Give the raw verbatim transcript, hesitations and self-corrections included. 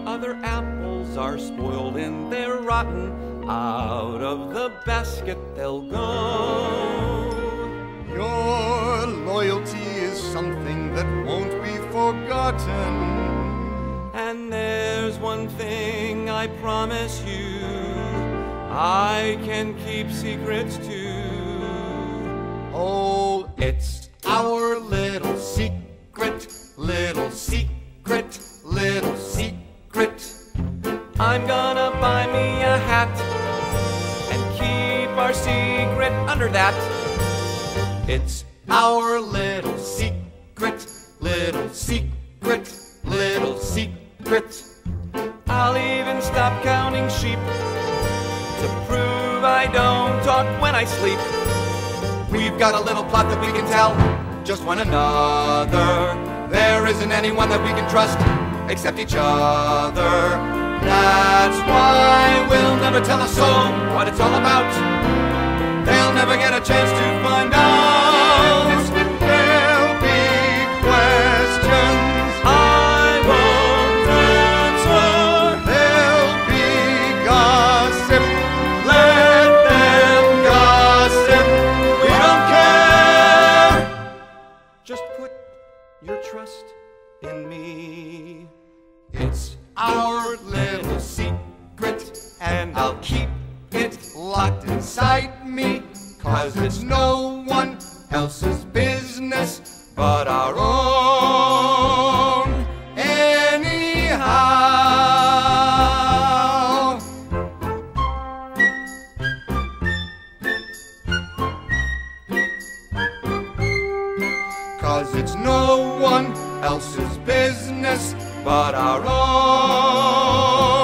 Other apples are spoiled and they're rotten. Out of the basket they'll go. Your loyalty is something that won't be forgotten. And there's one thing I promise you, I can keep secrets too. Oh, it's our little secret, little secret, little secret. I'm gonna buy me a hat and keep our secret under that. It's our little secret, little secret, little secret. I'll even stop counting sheep to prove I don't talk when I sleep. We've got a little plot that we can tell just one another. There isn't anyone that we can trust except each other. That's why we'll never tell a soul what it's all about. They'll never get a chance to find out. There'll be questions I won't answer. There'll be gossip. Let them Gossip. We don't care. just put your trust in me. It's our little secret, and I'll keep it locked inside me, 'cause it's no one else's business but our own anyhow. 'Cause it's no one else's business but our own.